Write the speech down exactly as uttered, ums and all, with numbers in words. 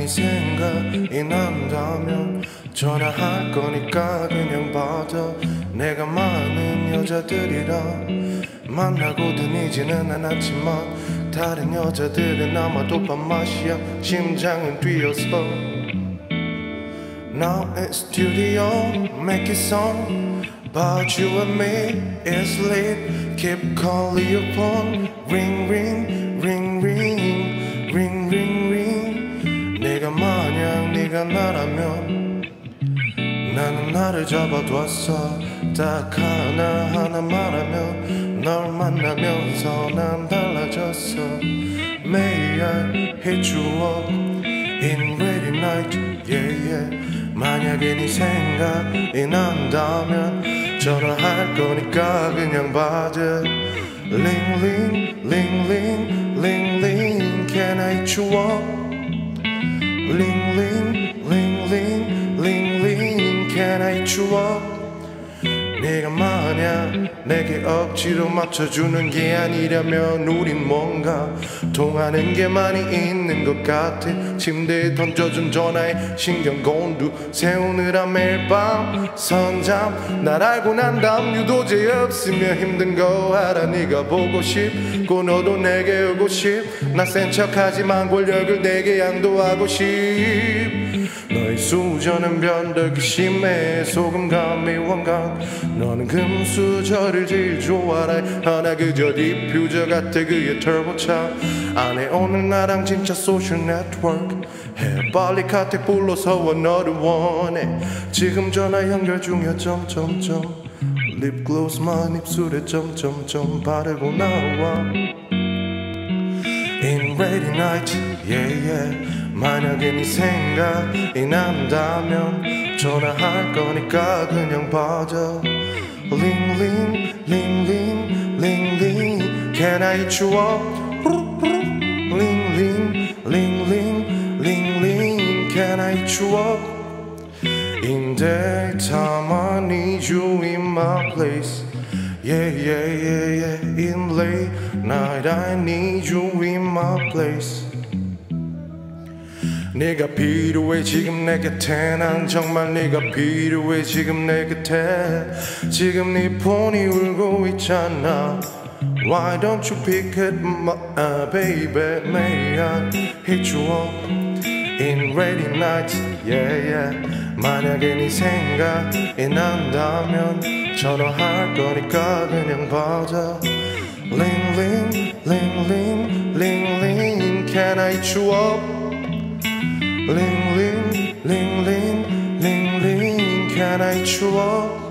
네 생각이 난다면 전화할 거니까 그냥 받아. 내가 많은 여자들이랑 만나고 다니지는 않았지만 다른 여자들은 아마도 밥맛이야. 심장은 뛰어서 Now it's studio, make it song But you and me is late. Keep calling your phone Ring ring ring ring ring ring ring. 내가 만약 네가 나라면 나는 나를 잡아뒀어. 딱 하나하나 말하면 널 만나면서 난 달라졌어. May I hit you up in rainy night, yeah yeah. 만약에 네 생각이 난다면 전화할 거니까 그냥 받아. Ling ling ling ling ling ling. Can I hit you up? Ling ling ling ling ling ling. Can I hit you up? 네가 만약 내게 억지로 맞춰주는 게 아니라면 우린 뭔가 통하는 게 많이 있는 것 같아. 침대에 던져준 전화에 신경 곤두 세우느라 매일 밤 선잠. 날 알고 난 다음 유도제 없으면 힘든 거 알아. 네가 보고 싶고 너도 내게 오고 싶. 나 센 척하지만 권력을 내게 양도하고 싶. 너의 수저는 변덕이 심해. 소금감이 원강. 너는 금수저를 제일 좋아해. 하나 그저 디퓨저 같아. 그의 터보차 안에 오늘 나랑 진짜 소셜 네트워크 해. 빨리 카텍 불러서 너를 원해. 지금 전화 연결 중이야. 점점점 립글로스만 입술에 점점점 바르고 나와. In rainy night, yeah yeah. 만약에 네 생각이 난다면 전화할 거니까 그냥 받아. Ling ling ling ling ling ling. Can I hit you up? Ling ling ling ling ling ling. Can I hit you up? In daytime I need you in my place. Yeah yeah yeah yeah. In late night I need you in my place. 네가 필요해 지금 내 곁에. 난 정말 네가 필요해 지금 내 곁에. 지금 네 폰이 울고 있잖아. Why don't you pick it my uh, baby. May I hit you up in rainy night, yeah yeah. 만약에 네 생각이 난다면 전화할 거니까 그냥 받아. Ling ling ling ling ling ling. Can I hit you up? Ling ling ling ling ling ling. Can I hit you up?